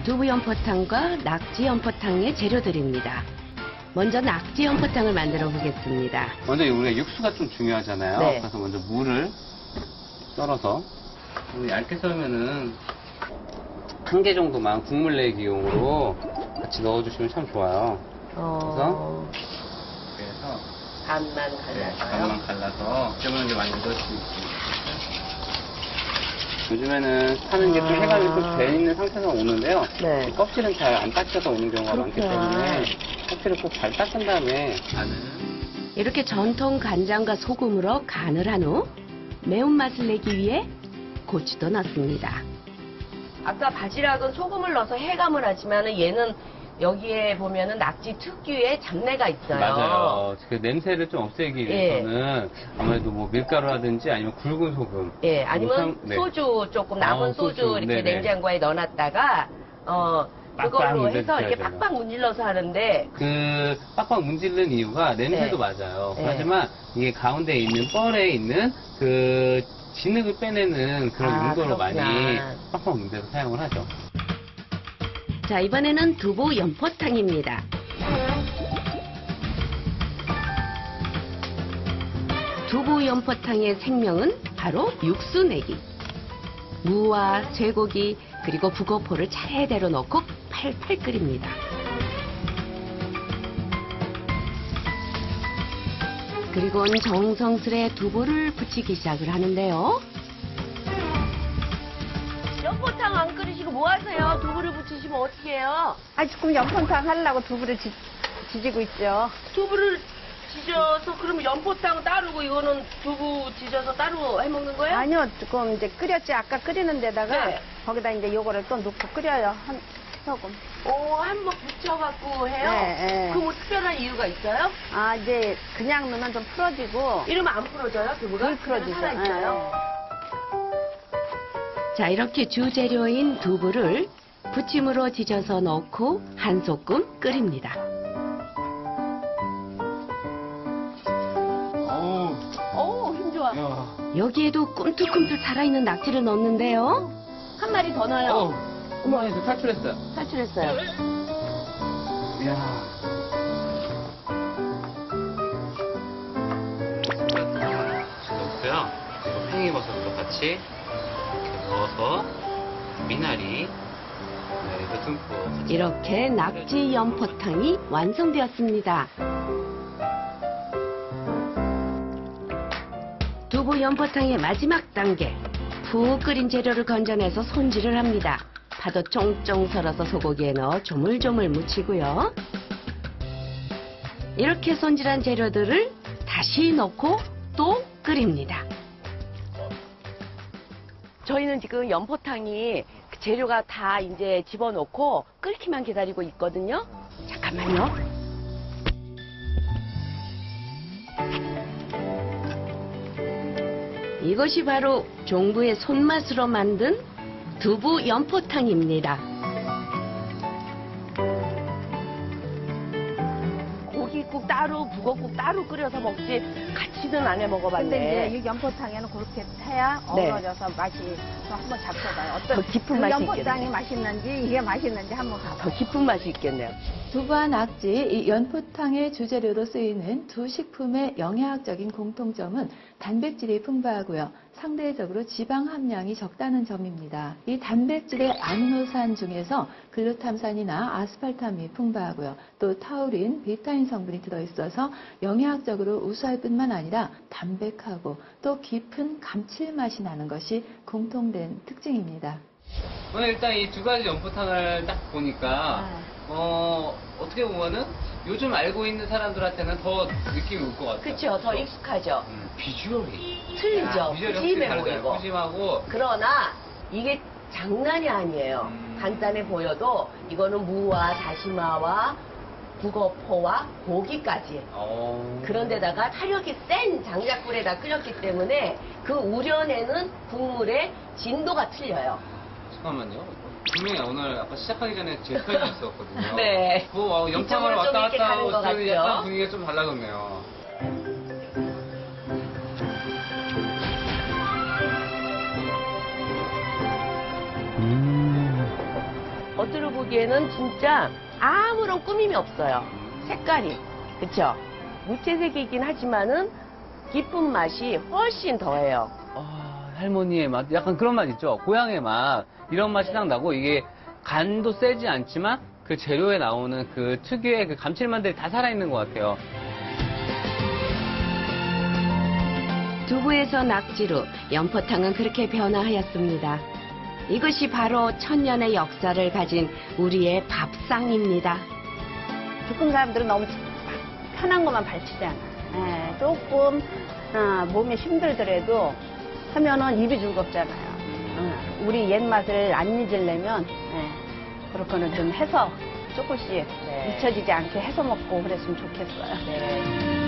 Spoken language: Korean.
두부 연포탕과 낙지 연포탕의 재료들입니다. 먼저 낙지 연포탕을 만들어 보겠습니다. 먼저 우리가 육수가 좀 중요하잖아요. 네. 그래서 먼저 물을 썰어서 얇게 썰면은 한 개 정도만 국물 내기용으로 같이 넣어주시면 참 좋아요. 그래서 반만 갈라서요? 반만 갈라서 그러면 이제 많이 넣을 수 있습니다. 요즘에는 파는 게 좀 해감이 좀 돼 있는 상태가 오는데요. 네. 이 껍질은 잘 안 닦여서 오는 경우가 많기 그렇구나. 때문에 껍질을 꼭 잘 닦은 다음에 간을 이렇게 전통 간장과 소금으로 간을 한 후 매운맛을 내기 위해 고추도 넣습니다. 아까 바지락은 소금을 넣어서 해감을 하지만 얘는 여기에 보면은 낙지 특유의 잡내가 있어요. 맞아요. 그 냄새를 좀 없애기 위해서는 아무래도 뭐 밀가루라든지 아니면 굵은 소금. 예, 아니면 네. 소주 조금 남은 소주 이렇게 네네. 냉장고에 넣어놨다가 그걸로 빡빡 해서 이렇게 문질러줘야죠. 빡빡 문질러서 하는데 그 빡빡 문지르는 이유가 냄새도 네. 맞아요. 네. 하지만 이게 가운데 있는 뻘에 있는 그 진흙을 빼내는 그런 용도로 그렇구나. 많이 빡빡 문질러 사용을 하죠. 자, 이번에는 두부 연포탕입니다. 두부 연포탕의 생명은 바로 육수 내기. 무와 쇠고기 그리고 북어포를 차례대로 넣고 팔팔 끓입니다. 그리고는 정성스레 두부를 부치기 시작을 하는데요. 연포탕 안 끓이시고 뭐 하세요? 두부를 부치시면 어떻게 해요? 아, 지금 연포탕 하려고 두부를 지지고 있죠. 두부를 지져서 그러면 연포탕 따르고 이거는 두부 지져서 따로 해먹는 거예요? 아니요, 조금 이제 끓였지. 아까 끓이는 데다가 네. 거기다 이제 요거를 또 넣고 끓여요. 조금. 한번 부쳐갖고 해요? 네, 네. 그 뭐 특별한 이유가 있어요? 아, 이제 그냥 넣으면 좀 풀어지고. 이러면 안 풀어져요, 두부가? 물 풀어지죠. 살아있어요? 자, 이렇게 주재료인 두부를 부침으로 지져서 넣고 한 소끔 끓입니다. 어우, 힘 좋아. 여기에도 꿈틀꿈틀 살아있는 낙지를 넣는데요. 한 마리 더 넣어요. 어머니 저 탈출했어요. 탈출했어요. 이야. 넣고요. 그리고 팽이버섯도 같이 이렇게 넣어서 미나리도 듬뿍. 이렇게 낙지 연포탕이 완성되었습니다. 두부 연포탕의 마지막 단계. 푹 끓인 재료를 건져내서 손질을 합니다. 파도 쫑쫑 썰어서 소고기에 넣어 조물조물 무치고요. 이렇게 손질한 재료들을 다시 넣고 또 끓입니다. 저희는 지금 연포탕이 그 재료가 다 이제 집어넣고 끓기만 기다리고 있거든요. 잠깐만요. 이것이 바로 종부의 손맛으로 만든 두부 연포탕입니다. 고기국 따로, 북어국 따로 끓여서 먹지 같이는 안 해 근데 먹어봤네. 이제 이 연포탕에는 그렇게 해야 네. 어우러져서 맛이 좀 한번 잡숴봐요. 더 깊은 맛이 연포탕이 있겠네. 맛있는지 이게 맛있는지 한번 더 가봐요. 깊은 맛이 있겠네요. 두부와 낙지, 이 연포탕의 주재료로 쓰이는 두 식품의 영양학적인 공통점은 단백질이 풍부하고요. 상대적으로 지방 함량이 적다는 점입니다. 이 단백질의 아미노산 중에서 글루탐산이나 아스팔탐이 풍부하고요. 또 타우린, 베타인 성분이 들어있어서 영양학적으로 우수할 뿐만 아니라 담백하고 또 깊은 감칠맛이 나는 것이 공통된 특징입니다. 오늘 일단 이 두 가지 연포탕을 딱 보니까 어떻게 보면은 요즘 알고 있는 사람들한테는 더 느낌이 올 것 같아요. 그렇죠. 더 익숙하죠. 비주얼이 틀리죠. 비주얼이 확실히 푸짐해 다르잖아요. 보이고. 푸짐하고 그러나 이게 장난이 아니에요. 간단해 보여도 이거는 무와 다시마와 북어포와 고기까지. 그런데다가 타력이 센 장작불에다 끓였기 때문에 그 우려내는 국물의 진도가 틀려요. 잠깐만요. 분명히 오늘 아까 시작하기 전에 제 편이 있었거든요. 네. 그 영상을 이쪽으로 왔다 좀 이렇게 갔다 가는 것 하고 같죠? 약간 분위기가 좀 달라졌네요. 겉으로 보기에는 진짜 아무런 꾸밈이 없어요. 색깔이. 그쵸? 무채색이긴 하지만은 깊은 맛이 훨씬 더해요. 할머니의 맛, 약간 그런 맛 있죠? 고향의 맛, 이런 맛이 딱 나고, 이게 간도 세지 않지만 그 재료에 나오는 그 특유의 그 감칠맛들이 다 살아있는 것 같아요. 두부에서 낙지로 연포탕은 그렇게 변화하였습니다. 이것이 바로 천년의 역사를 가진 우리의 밥상입니다. 조금 사람들은 너무 편한 것만 발치잖아. 예, 조금 몸이 힘들더라도 하면은 입이 즐겁잖아요. 우리 옛 맛을 안 잊으려면 그렇게는 좀 해서 조금씩 네. 잊혀지지 않게 해서 먹고 그랬으면 좋겠어요. 네.